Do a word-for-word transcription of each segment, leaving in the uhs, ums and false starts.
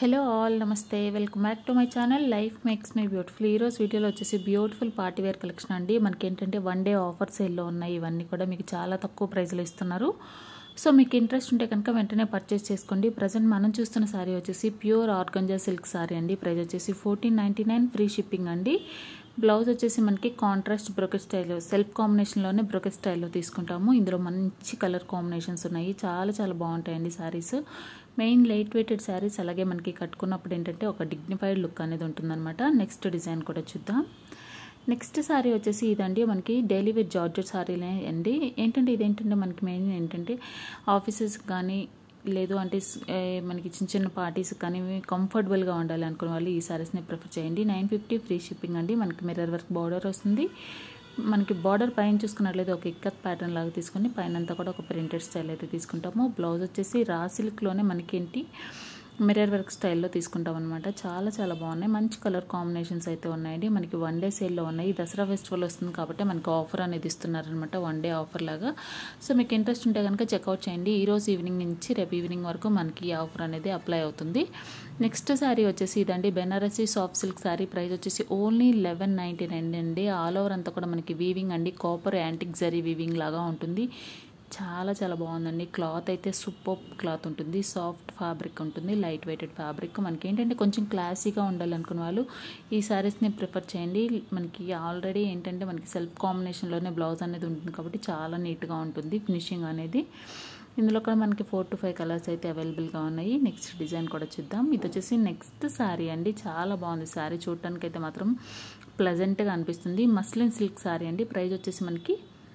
Hello all నమస్తే welcome back to my channel life makes my beautiful. ఈరోజు వీడియోలో వచ్చేసి బ్యూటిఫుల్ పార్టీ వేర్ కలెక్షన్ అండి. మనకి ఏంటంటే వన్ డే ఆఫర్ సేల్లో ఉన్నాయి. ఇవన్నీ కూడా మీకు చాలా తక్కువ ప్రైస్లో ఇస్తున్నారు. సో మీకు ఇంట్రెస్ట్ ఉంటే కనుక వెంటనే పర్చేస్ చేసుకోండి. ప్రజెంట్ మనం చూస్తున్న శారీ వచ్చేసి ప్యూర్ ఆర్గంజా సిల్క్ శారీ అండి. ప్రైస్ వచ్చేసి fourteen ninety nine free shipping అండి. బ్లౌజ్ వచ్చేసి మనకి కాంట్రాస్ట్ బ్రోకెట్ స్టైల్లో సెల్ఫ్ కాంబినేషన్లోనే బ్రోకెట్ స్టైల్లో తీసుకుంటాము. ఇందులో మంచి కలర్ కాంబినేషన్స్ ఉన్నాయి. చాలా చాలా బాగుంటాయండి saris. Main light weighted saris. అలాగే మనకి కట్టుకున్నప్పుడు ఏంటంటే ఒక డిగ్నిఫైడ్ లుక్ అనేది ఉంటుందన్నమాట. నెక్స్ట్ డిజైన్ కూడా చూద్దాం. నెక్స్ట్ శారీ వచ్చేసి ఇదండి, మనకి డైలీ వేర్ జార్జెట్ శారీలే అండి. ఏంటంటే ఇదేంటంటే మనకి మెయిన్ ఏంటంటే ఆఫీసెస్ కానీ లేదు అంటే మనకి చిన్న చిన్న పార్టీస్ కానీ కంఫర్టబుల్గా ఉండాలి అనుకునే వాళ్ళు ఈ శారీస్ని ప్రిఫర్ చేయండి. నైన్ ఫిఫ్టీ ఫ్రీ షిప్పింగ్ అండి. మనకి మిర్రర్ వర్క్ బార్డర్ వస్తుంది. మనకి బార్డర్ పైన చూసుకున్నట్లయితే ఒక ఇక్కత్ ప్యాటర్న్ లాగా తీసుకొని పైన అంతా కూడా ఒక ప్రింటెడ్ స్టైల్ అయితే తీసుకుంటాము. బ్లౌజ్ వచ్చేసి రా సిల్క్లోనే మనకి ఏంటి మిర్రర్ వర్క్ స్టైల్లో తీసుకుంటాం అనమాట. చాలా చాలా బాగున్నాయి. మంచి కలర్ కాంబినేషన్స్ అయితే ఉన్నాయండి. మనకి వన్ డే సేల్లో ఉన్నాయి. దసరా ఫెస్టివల్ వస్తుంది కాబట్టి మనకి ఆఫర్ అనేది ఇస్తున్నారనమాట, వన్ డే ఆఫర్ లాగా. సో మీకు ఇంట్రెస్ట్ ఉంటే కనుక చెక్అవుట్ చేయండి. ఈరోజు ఈవినింగ్ నుంచి రేపు ఈవినింగ్ వరకు మనకి ఈ ఆఫర్ అనేది అప్లై అవుతుంది. నెక్స్ట్ శారీ వచ్చేసి ఇదండి, Banarasi soft silk sari. Price వచ్చేసి ఓన్లీ లెవెన్ నైంటీ నైన్ అండి. ఆల్ ఓవర్ అంతా కూడా మనకి వీవింగ్ అండి, కాపర్ యాంటిక్ జరీ వీవింగ్ లాగా ఉంటుంది. చాలా చాలా బాగుందండి. క్లాత్ అయితే సూపర్ క్లాత్ ఉంటుంది. సాఫ్ట్ ఫ్యాబ్రిక్ ఉంటుంది, లైట్ వెయిటెడ్ ఫ్యాబ్రిక్. మనకి ఏంటంటే కొంచెం క్లాసీగా ఉండాలనుకున్న వాళ్ళు ఈ శారీస్ని ప్రిఫర్ చేయండి. మనకి ఆల్రెడీ ఏంటంటే మనకి సెల్ఫ్ కాంబినేషన్లోనే బ్లౌజ్ అనేది ఉంటుంది కాబట్టి చాలా నీట్గా ఉంటుంది ఫినిషింగ్ అనేది. ఇందులో కూడా మనకి ఫోర్ టు ఫైవ్ కలర్స్ అయితే అవైలబుల్గా ఉన్నాయి. నెక్స్ట్ డిజైన్ కూడా చూద్దాం. ఇది వచ్చేసి నెక్స్ట్ శారీ అండి. చాలా బాగుంది శారీ. చూడటానికి అయితే మాత్రం ప్లెజెంట్గా అనిపిస్తుంది. మస్లిన్ సిల్క్ శారీ అండి. ప్రైస్ వచ్చేసి మనకి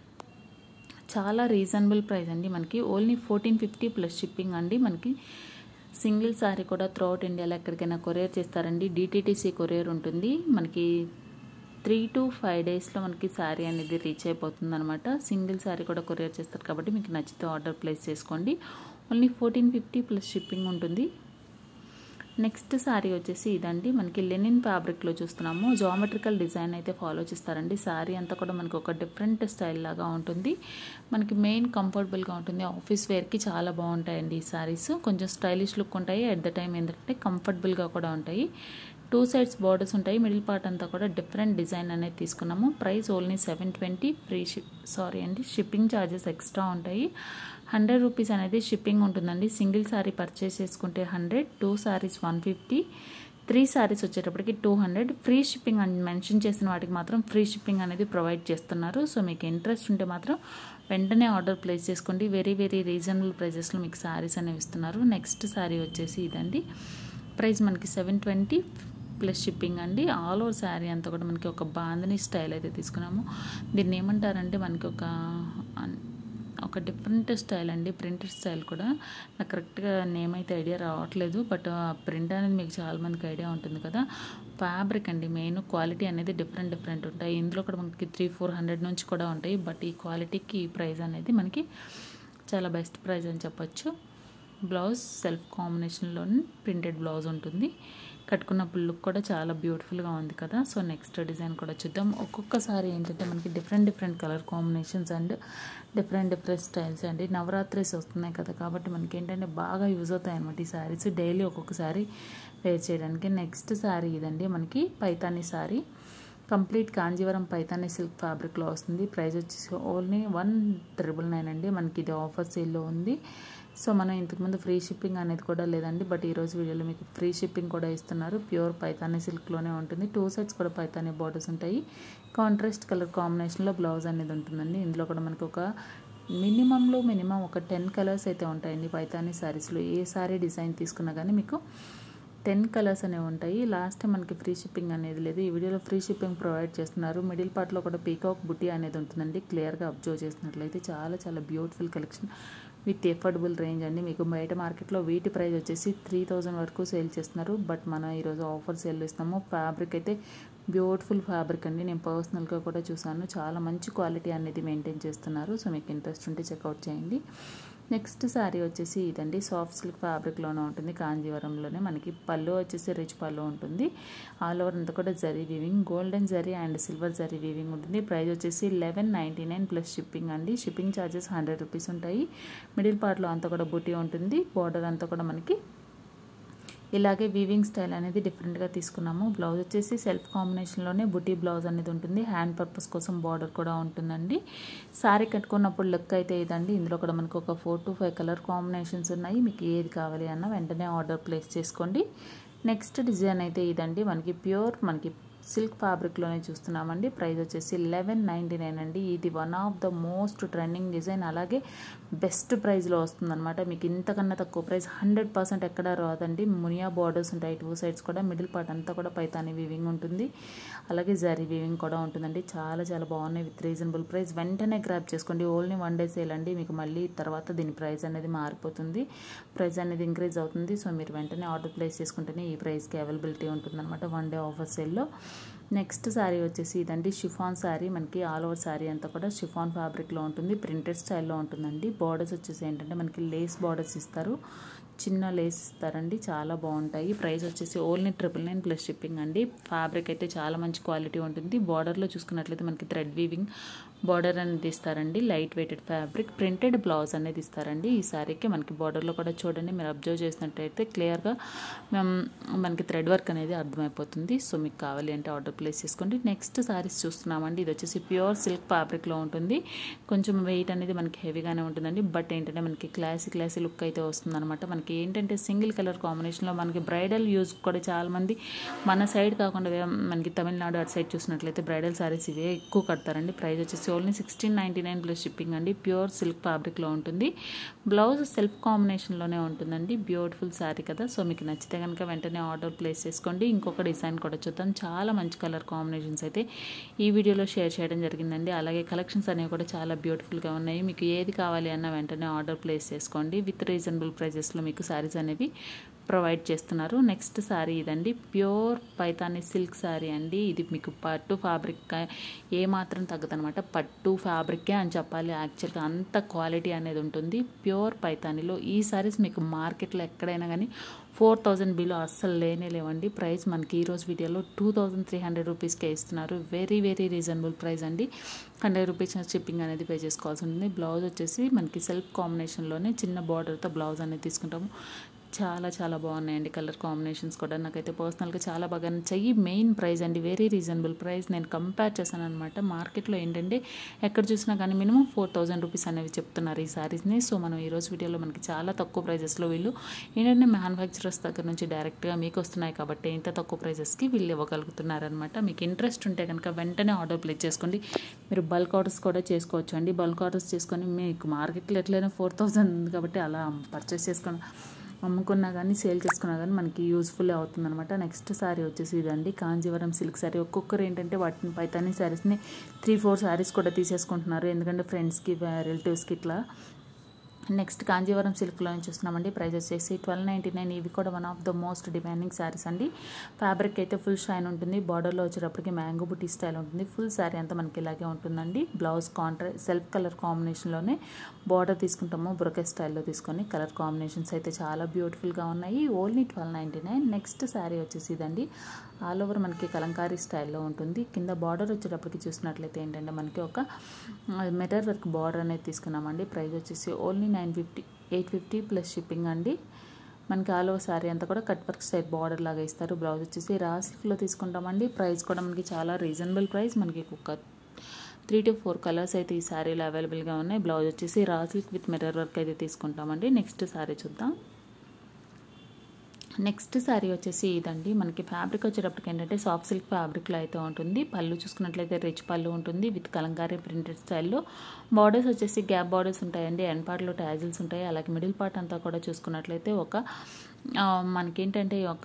చాలా రీజనబుల్ ప్రైస్ అండి. మనకి only fourteen fifty plus shipping అండి. మనకి సింగిల్ శారీ కూడా త్రూ అవుట్ ఇండియాలో ఎక్కడికైనా కొరియర్ చేస్తారండి. డిటిటిసి కొరియర్ ఉంటుంది. మనకి త్రీ టు ఫైవ్ డేస్లో మనకి శారీ అనేది రీచ్ అయిపోతుంది అనమాట. సింగిల్ శారీ కూడా కొరియర్ చేస్తారు కాబట్టి మీకు నచ్చితే ఆర్డర్ ప్లేస్ చేసుకోండి. Only fourteen fifty plus shipping ఉంటుంది. నెక్స్ట్ శారీ వచ్చేసి ఇదండి, మనకి లెనిన్ ఫ్యాబ్రిక్లో చూస్తున్నాము. జామెట్రికల్ డిజైన్ అయితే ఫాలో చేస్తారండి. శారీ అంతా కూడా మనకి ఒక డిఫరెంట్ స్టైల్ లాగా ఉంటుంది. మనకి మెయిన్ కంఫర్టబుల్గా ఉంటుంది. ఆఫీస్ వేర్కి చాలా బాగుంటాయండి ఈ శారీస్. కొంచెం స్టైలిష్ లుక్ ఉంటాయి. అట్ ద టైం ఏంటంటే కంఫర్టబుల్గా కూడా ఉంటాయి. టూ సైడ్స్ బార్డర్స్ ఉంటాయి. మిడిల్ పార్ట్ అంతా కూడా డిఫరెంట్ డిజైన్ అనేది తీసుకున్నాము. Price only seven twenty free ship sorry అండి షిప్పింగ్ ఛార్జెస్ ఎక్స్ట్రా ఉంటాయి. హండ్రెడ్ రూపీస్ అనేది షిప్పింగ్ ఉంటుందండి. సింగిల్ శారీ పర్చేస్ చేసుకుంటే hundred, two saris one fifty, three saris వచ్చేటప్పటికి టూ హండ్రెడ్. ఫ్రీ షిప్పింగ్ అని మెన్షన్ చేసిన వాటికి మాత్రం ఫ్రీ షిప్పింగ్ అనేది ప్రొవైడ్ చేస్తున్నారు. సో మీకు ఇంట్రెస్ట్ ఉంటే మాత్రం వెంటనే ఆర్డర్ ప్లేస్ చేసుకోండి. వెరీ వెరీ రీజనబుల్ ప్రైజెస్లో మీకు శారీస్ అనేవి ఇస్తున్నారు. నెక్స్ట్ శారీ వచ్చేసి ఇదండి. ప్రైస్ మనకి సెవెన్ ట్వంటీ ప్లస్ షిప్పింగ్ అండి. ఆల్ ఓవర్ శారీ అంతా కూడా మనకి ఒక బాందని స్టైల్ అయితే తీసుకున్నాము. దీన్ని ఏమంటారంటే మనకి ఒక ఒక డిఫరెంట్ స్టైల్ అండి, ప్రింటెడ్ స్టైల్ కూడా. నాకు కరెక్ట్గా నేమ్ అయితే ఐడియా రావట్లేదు, బట్ ప్రింట్ అనేది మీకు చాలామందికి ఐడియా ఉంటుంది కదా. ఫ్యాబ్రిక్ అండి మెయిన్ క్వాలిటీ అనేది డిఫరెంట్ డిఫరెంట్ ఉంటాయి. ఇందులో కూడా మనకి త్రీ ఫోర్ హండ్రెడ్ నుంచి కూడా ఉంటాయి. బట్ ఈ క్వాలిటీకి ఈ ప్రైస్ అనేది మనకి చాలా బెస్ట్ ప్రైస్ అని చెప్పొచ్చు. బ్లౌజ్ సెల్ఫ్ కాంబినేషన్లోని ప్రింటెడ్ బ్లౌజ్ ఉంటుంది. కట్టుకున్నప్పుడు లుక్ కూడా చాలా బ్యూటిఫుల్గా ఉంది కదా. సో నెక్స్ట్ డిజైన్ కూడా చూద్దాం. ఒక్కొక్కసారి ఏంటంటే మనకి different different colour combinations and different different styles అండి. నవరాత్రిస్ వస్తున్నాయి కదా కాబట్టి మనకి ఏంటంటే బాగా యూజ్ అవుతాయి అనమాట ఈ శారీస్. డైలీ ఒక్కొక్కసారి వేర్ చేయడానికి. నెక్స్ట్ శారీ ఇదండి, మనకి పైతానీ శారీ. కంప్లీట్ కాంజీవరం పైతానీ సిల్క్ ఫ్యాబ్రిక్లో వస్తుంది. ప్రైస్ వచ్చేసి ఓన్లీ వన్ ట్రిపుల్ నైన్ అండి. మనకి ఇది ఆఫర్ సేల్లో ఉంది. సో మనం ఇంతకుముందు ఫ్రీ షిప్పింగ్ అనేది కూడా లేదండి, బట్ ఈరోజు వీడియోలో మీకు ఫ్రీ షిప్పింగ్ కూడా ఇస్తున్నారు. ప్యూర్ పైతానీ సిల్క్లోనే ఉంటుంది. టూ సైడ్స్ కూడా పైతానీ బార్డర్స్ ఉంటాయి. కాంట్రాస్ట్ కలర్ కాంబినేషన్లో బ్లౌజ్ అనేది ఉంటుందండి. ఇందులో కూడా మనకు ఒక మినిమంలో మినిమం ఒక టెన్ కలర్స్ అయితే ఉంటాయండి పైతానీ శారీస్లో. ఏ శారీ డిజైన్ తీసుకున్నా కానీ మీకు టెన్ కలర్స్ అనేవి ఉంటాయి. లాస్ట్ టైం మనకి ఫ్రీ షిప్పింగ్ అనేది లేదు. ఈ వీడియోలో ఫ్రీ షిప్పింగ్ ప్రొవైడ్ చేస్తున్నారు. మిడిల్ పార్ట్లో కూడా పీకాక్ బుట్టి అనేది ఉంటుందండి. క్లియర్గా అబ్జర్వ్ చేసినట్లయితే చాలా చాలా beautiful collection with affordable range అండి. మీకు బయట మార్కెట్లో వీటి ప్రైస్ వచ్చేసి త్రీ థౌజండ్ వరకు సేల్ చేస్తున్నారు. బట్ మనం ఈరోజు ఆఫర్ సేల్ ఇస్తాము. ఫ్యాబ్రిక్ అయితే బ్యూటిఫుల్ ఫ్యాబ్రిక్ అండి. నేను పర్సనల్గా కూడా చూసాను. చాలా మంచి క్వాలిటీ అనేది మెయింటైన్ చేస్తున్నారు. సో మీకు ఇంట్రెస్ట్ ఉంటే చెక్అవుట్ చేయండి. నెక్స్ట్ శారీ వచ్చేసి ఇదండి, సాఫ్ట్ సిల్క్ ఫ్యాబ్రిక్లోనే ఉంటుంది. కాంజీవరంలోనే మనకి పళ్ళు వచ్చేసి రిచ్ పళ్ళు ఉంటుంది. ఆల్ ఓవర్ అంతా కూడా zari weaving, golden zari and silver zari weaving ఉంటుంది. ప్రైస్ వచ్చేసి eleven ninety nine plus shipping అండి. షిప్పింగ్ ఛార్జెస్ హండ్రెడ్ రూపీస్ ఉంటాయి. మిడిల్ పార్ట్లో అంతా కూడా బుటీ ఉంటుంది. బార్డర్ అంతా కూడా మనకి ఇలాగే వీవింగ్ స్టైల్ అనేది డిఫరెంట్గా తీసుకున్నాము. బ్లౌజ్ వచ్చేసి సెల్ఫ్ కాంబినేషన్లోనే బుటీ బ్లౌజ్ అనేది ఉంటుంది. హ్యాండ్ పర్పస్ కోసం బార్డర్ కూడా ఉంటుందండి. శారీ కట్టుకున్నప్పుడు లుక్ అయితే ఇదండి. ఇందులో కూడా మనకు ఒక four to five colour combinations ఉన్నాయి. మీకు ఏది కావాలి అన్న వెంటనే ఆర్డర్ ప్లేస్ చేసుకోండి. నెక్స్ట్ డిజైన్ అయితే ఇదండి. మనకి ప్యూర్ మనకి సిల్క్ ఫ్యాబ్రిక్లోనే చూస్తున్నామండి. ప్రైస్ వచ్చేసి లెవెన్ నైంటీ నైన్ అండి. ఇది one of the most trending design, అలాగే బెస్ట్ ప్రైస్లో వస్తుందన్నమాట. మీకు ఇంతకన్నా తక్కువ ప్రైస్ హండ్రెడ్ పర్సెంట్ ఎక్కడ రాదండి. మునియా బార్డర్స్ ఉంటాయి టూ సైడ్స్ కూడా. మిడిల్ పార్ట్ అంతా కూడా పైతాని వీవింగ్ ఉంటుంది, అలాగే జరీ వీవింగ్ కూడా ఉంటుందండి. చాలా చాలా బాగున్నాయి విత్ రీజనబుల్ ప్రైస్. వెంటనే గ్రాప్ చేసుకోండి. ఓన్లీ వన్ డే సేల్ అండి. మీకు మళ్ళీ తర్వాత దీని ప్రైస్ అనేది మారిపోతుంది, ప్రైస్ అనేది ఇంక్రీజ్ అవుతుంది. సో మీరు వెంటనే ఆర్డర్ ప్లేస్ చేసుకుంటేనే ఈ ప్రైస్కి అవైలబిలిటీ ఉంటుందన్నమాట వన్ డే ఆఫర్ సేల్లో. నెక్స్ట్ శారీ వచ్చేసి ఇదండి. షిఫాన్ శారీ. మనకి ఆల్ ఓవర్ శారీ అంతా కూడా షిఫాన్ ఫ్యాబ్రిక్లో ఉంటుంది. ప్రింటెడ్ స్టైల్లో ఉంటుందండి. బార్డర్స్ వచ్చేసి ఏంటంటే మనకి లేస్ బార్డర్స్ ఇస్తారు, చిన్న లేస్ ఇస్తారండి. చాలా బాగుంటాయి. ప్రైస్ వచ్చేసి only triple nine plus shipping అండి. ఫ్యాబ్రిక్ అయితే చాలా మంచి క్వాలిటీ ఉంటుంది. బార్డర్లో చూసుకున్నట్లయితే మనకి థ్రెడ్ వీవింగ్ బార్డర్ అనేది ఇస్తారండి. Light weighted fabric, printed blouse అనేది ఇస్తారండి. ఈ శారీకి మనకి బార్డర్లో కూడా చూడండి, మీరు అబ్జర్వ్ చేసినట్టయితే క్లియర్గా మనకి థ్రెడ్ వర్క్ అనేది అర్థమైపోతుంది. సో మీకు కావాలి అంటే ఆర్డర్ ప్లేస్ చేసుకోండి. నెక్స్ట్ శారీస్ చూస్తున్నామండి. ఇది వచ్చేసి ప్యూర్ సిల్క్ ఫ్యాబ్రిక్లో ఉంటుంది. కొంచెం వెయిట్ అనేది మనకి హెవీగానే ఉంటుందండి. బట్ ఏంటంటే మనకి క్లాసీ క్లాసీ లుక్ అయితే వస్తుంది అనమాట. మనకి ఏంటంటే సింగిల్ కలర్ కాంబినేషన్లో మనకి బ్రైడల్ యూజ్ కూడా చాలామంది మన సైడ్ కాకుండా మనకి తమిళనాడు అటు సైడ్ చూసినట్లయితే బ్రైడల్ శారీస్ ఇవే ఎక్కువ కడతారండి. ప్రైస్ వచ్చేసి only sixteen ninety nine plus shipping అండి. ప్యూర్ సిల్క్ ఫ్యాబ్రిక్లో ఉంటుంది. బ్లౌజ్ సెల్ఫ్ కాంబినేషన్లోనే ఉంటుందండి. బ్యూటిఫుల్ శారీ కదా. సో మీకు నచ్చితే కనుక వెంటనే ఆర్డర్ ప్లేస్ చేసుకోండి. ఇంకొక డిజైన్ కూడా చూద్దాం. చాలా మంచి కలర్ కాంబినేషన్స్ అయితే ఈ వీడియోలో షేర్ చేయడం జరిగిందండి. అలాగే కలెక్షన్స్ అనేవి కూడా చాలా బ్యూటిఫుల్గా ఉన్నాయి. మీకు ఏది కావాలి అన్న వెంటనే ఆర్డర్ ప్లేస్ చేసుకోండి. విత్ రీజనబుల్ ప్రైజెస్లో మీకు శారీస్ అనేవి ప్రొవైడ్ చేస్తున్నారు. నెక్స్ట్ శారీ ఇదండి. ప్యూర్ పైతాని సిల్క్ శారీ అండి. ఇది మీకు పట్టు ఫ్యాబ్రిక్ ఏమాత్రం తగ్గదనమాట. పట్టు ఫ్యాబ్రికే అని చెప్పాలి. యాక్చువల్గా అంత క్వాలిటీ అనేది ఉంటుంది ప్యూర్ పైతానిలో. ఈ శారీస్ మీకు మార్కెట్లో ఎక్కడైనా కానీ ఫోర్ థౌజండ్ బిలో అస్సలు లేనే లేవండి. ప్రైస్ మనకి ఈరోజు వీడియోలో టూ థౌజండ్ త్రీ హండ్రెడ్ రూపీస్కే ఇస్తున్నారు. వెరీ వెరీ రీజనబుల్ ప్రైస్ అండి. హండ్రెడ్ రూపీస్ షిప్పింగ్ అనేది పే చేసుకోవాల్సి ఉంటుంది. బ్లౌజ్ వచ్చేసి మనకి సెల్ఫ్ కాంబినేషన్లోనే చిన్న బార్డర్తో బ్లౌజ్ అనేది తీసుకుంటాము. చాలా చాలా బాగున్నాయండి కలర్ కాంబినేషన్స్ కూడా. నాకైతే పర్సనల్గా చాలా బాగా నచ్చాయి. మెయిన్ ప్రైస్ అండి, వెరీ రీజనబుల్ ప్రైస్. నేను కంపేర్ చేశాను అనమాట. మార్కెట్లో ఏంటంటే ఎక్కడ చూసినా కానీ మినిమం ఫోర్ థౌజండ్ రూపీస్ అనేవి చెప్తున్నారు ఈ శారీస్ని. సో మనం ఈరోజు వీడియోలో మనకి చాలా తక్కువ ప్రైజెస్లో వీళ్ళు ఏంటంటే మ్యానుఫ్యాక్చరర్స్ దగ్గర నుంచి డైరెక్ట్గా మీకు వస్తున్నాయి కాబట్టి ఇంత తక్కువ ప్రైజెస్కి వీళ్ళు ఇవ్వగలుగుతున్నారనమాట. మీకు ఇంట్రెస్ట్ ఉంటే కనుక వెంటనే ఆర్డర్ ప్లేస్ చేసుకోండి. మీరు బల్క్ ఆర్డర్స్ కూడా చేసుకోవచ్చు అండి. బల్క్ ఆర్డర్స్ చేసుకొని మీకు మార్కెట్లో ఎట్లయినా ఫోర్ థౌజండ్ ఉంది కాబట్టి అలా పర్చేస్ చేసుకొని అమ్ముకున్నా కానీ సేల్ చేసుకున్నా కానీ మనకి యూస్ఫుల్ అవుతుంది అనమాట. నెక్స్ట్ శారీ వచ్చేసి ఇదండి. కాంజీవరం సిల్క్ శారీ. ఒక్కొక్కరు ఏంటంటే వాటిని పైతాని శారీస్ని త్రీ ఫోర్ శారీస్ కూడా తీసేసుకుంటున్నారు, ఎందుకంటే ఫ్రెండ్స్కి రిలేటివ్స్కి ఇట్లా. నెక్స్ట్ కాంజీవరం సిల్క్లో చూస్తున్నామండి. ప్రైస్ వచ్చేసి ట్వెల్వ్ నైంటీ నైన్. ఇవి కూడా one of the most demanding saris అండి. ఫ్యాబ్రిక్ అయితే ఫుల్ షైన్ ఉంటుంది. బార్డర్లో వచ్చేటప్పటికి మ్యాంగో బుటీ స్టైల్ ఉంటుంది. ఫుల్ శారీ అంతా మనకి ఇలాగే ఉంటుందండి. బ్లౌజ్ కాంట్రా సెల్ఫ్ కలర్ కాంబినేషన్లోనే బార్డర్ తీసుకుంటాము. బ్రొకే స్టైల్లో తీసుకొని కలర్ కాంబినేషన్స్ అయితే చాలా బ్యూటిఫుల్గా ఉన్నాయి. Only twelve ninety nine. Next sari వచ్చేసి ఇదండి. ఆల్ ఓవర్ మనకి కలంకారీ స్టైల్లో ఉంటుంది. కింద బార్డర్ వచ్చేటప్పటికి చూసినట్లయితే ఏంటంటే మనకి ఒక మిర్రర్ వర్క్ బార్డర్ అనేది తీసుకున్నామండి. ప్రైస్ వచ్చేసి only nine fifty eight fifty plus shipping అండి. మనకి ఆల్ ఓవర్ శారీ అంతా కూడా కట్ వర్క్ స్టైల్ బార్డర్ లాగా ఇస్తారు. బ్లౌజ్ వచ్చేసి రా సిల్క్లో తీసుకుంటామండి. ప్రైస్ కూడా మనకి చాలా రీజనబుల్ ప్రైస్. మనకి ఒక త్రీ టు ఫోర్ కలర్స్ అయితే ఈ శారీలో అవైలబుల్గా ఉన్నాయి. బ్లౌజ్ వచ్చేసి raw silk with mirror work అయితే తీసుకుంటామండి. నెక్స్ట్ శారీ చూద్దాం. నెక్స్ట్ శారీ వచ్చేసి ఇదండి. మనకి ఫ్యాబ్రిక్ వచ్చేటప్పటికి ఏంటంటే సాఫ్ట్ సిల్క్ ఫ్యాబ్రిక్లో అయితే ఉంటుంది. పళ్ళు చూసుకున్నట్లయితే రిచ్ పళ్ళు ఉంటుంది విత్ కలంకారీ ప్రింటెడ్ స్టైల్లో. బార్డర్స్ వచ్చేసి గ్యాప్ బార్డర్స్ ఉంటాయండి. ఎండ్ పార్ట్లో టాజిల్స్ ఉంటాయి. అలాగే మిడిల్ పార్ట్ అంతా కూడా చూసుకున్నట్లయితే ఒక మనకేంటంటే ఒక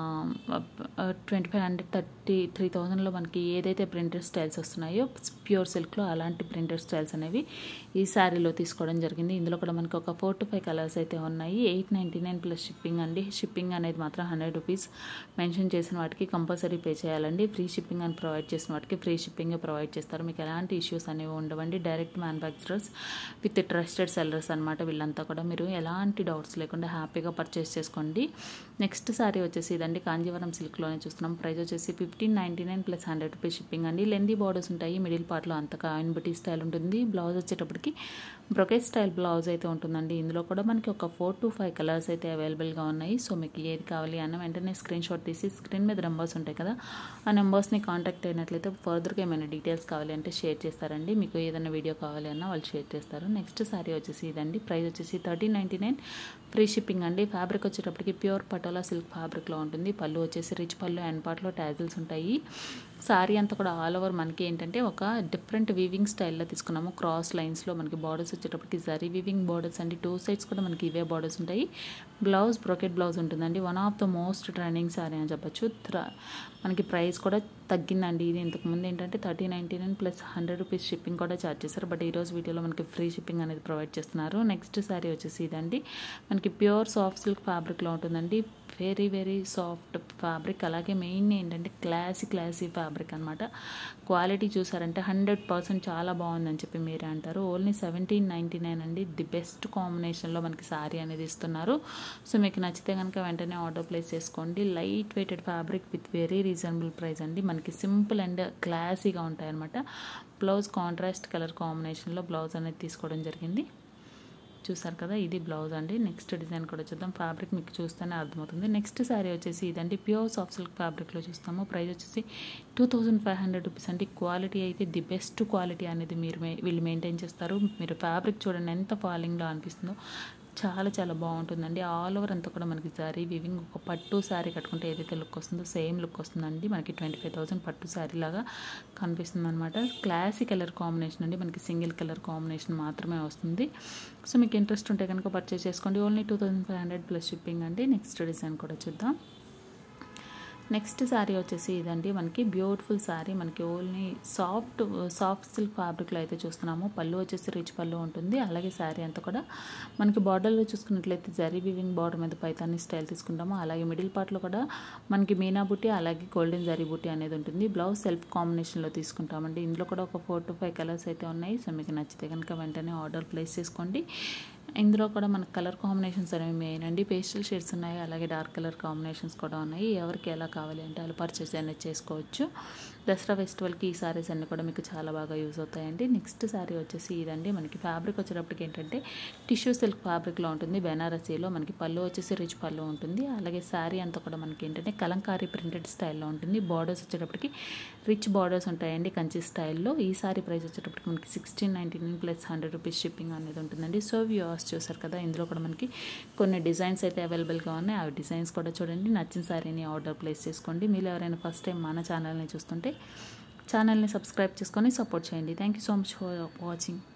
twenty five hundred thirty three థౌజండ్లో మనకి ఏదైతే ప్రింటెడ్ స్టైల్స్ వస్తున్నాయో ప్యూర్ సిల్క్లో అలాంటి ప్రింటెడ్ స్టైల్స్ అనేవి ఈ శారీలో తీసుకోవడం జరిగింది. ఇందులో కూడా మనకి ఒక ఫోర్ టు ఫైవ్ కలర్స్ అయితే ఉన్నాయి. Eight ninety nine plus shipping అండి. షిప్పింగ్ అనేది మాత్రం హండ్రెడ్ రూపీస్ మెన్షన్ చేసిన వాటికి కంపల్సరీ పే చేయాలండి. ఫ్రీ షిప్పింగ్ అని ప్రొవైడ్ చేసిన వాటికి ఫ్రీ షిప్పింగ్ ప్రొవైడ్ చేస్తారు. మీకు ఎలాంటి ఇష్యూస్ అనేవి ఉండవండి. Direct manufacturers with trusted sellers అనమాట వీళ్ళంతా కూడా. మీరు ఎలాంటి డౌట్స్ లేకుండా హ్యాపీగా పర్చేస్ చేసుకోండి. నెక్స్ట్ శారీ వచ్చేసి ఇదండి. కాంజీవరం సిల్క్లోనే చూస్తున్నాం. ప్రైస్ వచ్చేసి fifteen ninety nine plus hundred rupees shipping అండి. లెందీ బార్డర్స్ ఉంటాయి. మిడిల్ పార్ట్లో అంత కాయిన్ బుటీ స్టైల్ ఉంటుంది. బ్లౌజ్ వచ్చేటప్పటికి బ్రొకెట్ స్టైల్ బ్లౌజ్ అయితే ఉంటుందండి. ఇందులో కూడా మనకి ఒక ఫోర్ టు ఫైవ్ కలర్స్ అయితే అవైలబుల్గా ఉన్నాయి. సో మీకు ఏది కావాలి అన్న వెంటనే స్క్రీన్ షాట్ తీసి స్క్రీన్ మీద నెంబర్స్ ఉంటాయి కదా, ఆ నెంబర్స్ని కాంటాక్ట్ అయినట్లయితే ఫర్దర్గా ఏమైనా డీటెయిల్స్ కావాలి అంటే షేర్ చేస్తారండి. మీకు ఏదైనా వీడియో కావాలి అన్నా వాళ్ళు షేర్ చేస్తారు. నెక్స్ట్ సారీ వచ్చేసి ఇదండి. ప్రైస్ వచ్చేసి thirteen ninety nine free shipping అండి. ఫ్యాబ్రిక్ వచ్చేటప్పటికి ప్యూర్ పటోలా సిల్క్ ఫ్యాబ్రిక్లో ఉంటుంది. పళ్ళు వచ్చేసి రిచ్ పళ్ళు అండ్ పార్ట్లో టాజిల్స్ ఉంటాయి. సారీ అంతా కూడా ఆల్ ఓవర్ మనకి ఏంటంటే ఒక డిఫరెంట్ వీవింగ్ స్టైల్లో తీసుకున్నాము. క్రాస్ లైన్స్లో మనకి బార్డర్స్ వచ్చేటప్పటికి జరీ వీవింగ్ బార్డర్స్ అండి. టూ సైడ్స్ కూడా మనకి ఇవే బార్డర్స్ ఉంటాయి. బ్లౌజ్ బ్రొకెట్ బ్లౌజ్ ఉంటుందండి. One of the most trending sari అని చెప్పచ్చు. మనకి ప్రైస్ కూడా తగ్గిందండి. ఇది ఇంతకుముందు ఏంటంటే thirty ninety nine plus hundred rupees shipping కూడా ఛార్జ్ చేస్తారు. బట్ ఈరోజు వీడియోలో మనకి ఫ్రీ షిప్పింగ్ అనేది ప్రొవైడ్ చేస్తున్నారు. నెక్స్ట్ సారీ వచ్చేసి ఇదండి. మనకి ప్యూర్ సాఫ్ట్ సిల్క్ ఫ్యాబ్రిక్లో ఉంటుందండి. Very very soft fabric. అలాగే మెయిన్ ఏంటంటే క్లాసీ క్లాసీ ఫ్యాబ్రిక్ అనమాట. క్వాలిటీ చూసారంటే హండ్రెడ్ పర్సెంట్ చాలా బాగుందని చెప్పి మీరే అంటారు. ఓన్లీ సెవెంటీన్ నైంటీ నైన్ అండి. ది బెస్ట్ కాంబినేషన్లో మనకి సారీ అనేది ఇస్తున్నారు. సో మీకు నచ్చితే కనుక వెంటనే ఆర్డర్ ప్లేస్ చేసుకోండి. Light weighted fabric with very reasonable price అండి. మనకి సింపుల్ అండ్ క్లాసీగా ఉంటాయన్నమాట. బ్లౌజ్ కాంట్రాస్ట్ కలర్ కాంబినేషన్లో బ్లౌజ్ అనేది తీసుకోవడం జరిగింది. చూసారు కదా, ఇది బ్లౌజ్ అండి. నెక్స్ట్ డిజైన్ కూడా చూద్దాం. ఫ్యాబ్రిక్ మీకు చూస్తేనే అర్థమవుతుంది. నెక్స్ట్ సారీ వచ్చేసి ఇదండి. ప్యూర్ సాఫ్ట్ సిల్క్ ఫ్యాబ్రిక్లో చూస్తాము. ప్రైస్ వచ్చేసి two thousand five hundred rupees అండి. క్వాలిటీ అయితే ది బెస్ట్ క్వాలిటీ అనేది మీరు వీళ్ళు మెయింటైన్ చేస్తారు. మీరు ఫ్యాబ్రిక్ చూడండి ఎంత ఫాలింగ్లో అనిపిస్తుందో. చాలా చాలా బాగుంటుందండి. ఆల్ ఓవర్ అంతా కూడా మనకి సారీ వివింగ్ ఒక పట్టు శారీ కట్టుకుంటే ఏదైతే లుక్ వస్తుందో సేమ్ లుక్ వస్తుందండి. మనకి ట్వంటీ ఫైవ్ థౌసండ్ పట్టు శారీ లాగా కనిపిస్తుంది అనమాట. క్లాసీ కలర్ కాంబినేషన్ అండి. మనకి సింగిల్ కలర్ కాంబినేషన్ మాత్రమే వస్తుంది. సో మీకు ఇంట్రెస్ట్ ఉంటే కనుక పర్చేస్ చేసుకోండి. Only two thousand five hundred plus shipping అండి. నెక్స్ట్ డిజైన్ కూడా చూద్దాం. నెక్స్ట్ శారీ వచ్చేసి ఇదండి. మనకి బ్యూటిఫుల్ శారీ. మనకి ఓన్లీ సాఫ్ట్ సాఫ్ట్ సిల్క్ ఫ్యాబ్రిక్లో అయితే చూస్తున్నాము. పళ్ళు వచ్చేసి రిచ్ పళ్ళు ఉంటుంది. అలాగే శారీ అంతా కూడా మనకి బార్డర్లో చూసుకున్నట్లయితే జరీ వీవింగ్ బార్డర్ మీద పైతాని స్టైల్ తీసుకుంటాము. అలాగే మిడిల్ పార్ట్లో కూడా మనకి మీనా బుట్టి అలాగే గోల్డెన్ జరీ బుట్టి అనేది ఉంటుంది. బ్లౌజ్ సెల్ఫ్ కాంబినేషన్లో తీసుకుంటామండి. ఇందులో కూడా ఒక ఫోర్ టు ఫైవ్ కలర్స్ అయితే ఉన్నాయి. సో మీకు నచ్చితే కనుక వెంటనే ఆర్డర్ ప్లేస్ చేసుకోండి. ఇందులో కూడా మనకు కలర్ కాంబినేషన్స్ అనేవి మెయిన్ అండి. పేస్టల్ షేడ్స్ ఉన్నాయి. అలాగే డార్క్ కలర్ కాంబినేషన్స్ కూడా ఉన్నాయి. ఎవరికి ఎలా కావాలి అంటే వాళ్ళు పర్చేస్ అనేది చేసుకోవచ్చు. దసరా ఫెస్టివల్కి ఈ సారీస్ అన్నీ కూడా మీకు చాలా బాగా యూజ్ అవుతాయండి. నెక్స్ట్ సారీ వచ్చేసి ఇదండి. మనకి ఫ్యాబ్రిక్ వచ్చేటప్పటికి ఏంటంటే టిష్యూ సిల్క్ ఫ్యాబ్రిక్లో ఉంటుంది. బెనారసీలో మనకి పళ్ళు వచ్చేసి రిచ్ పళ్ళు ఉంటుంది. అలాగే శారీ అంతా కూడా మనకి ఏంటంటే కలంకారీ ప్రింటెడ్ స్టైల్లో ఉంటుంది. బార్డర్స్ వచ్చేటప్పటికి రిచ్ బార్డర్స్ ఉంటాయండి కంచి స్టైల్లో. ఈ సారీ ప్రైస్ వచ్చేటప్పటికి మనకి sixteen ninety nine plus hundred rupees shipping అనేది ఉంటుందండి. సో వ్యూవర్స్ చూసారు కదా, ఇందులో కూడా మనకి కొన్ని డిజైన్స్ అయితే అవైలబుల్గా ఉన్నాయి. ఆ డిజైన్స్ కూడా చూడండి. నచ్చిన సారీని ఆర్డర్ ప్లేస్ చేసుకోండి. మీరు ఎవరైనా ఫస్ట్ టైం మన ఛానల్ని చూస్తుంటే ఛానల్ని సబ్స్క్రైబ్ చేసుకొని సపోర్ట్ చేయండి. Thank you so much for watching.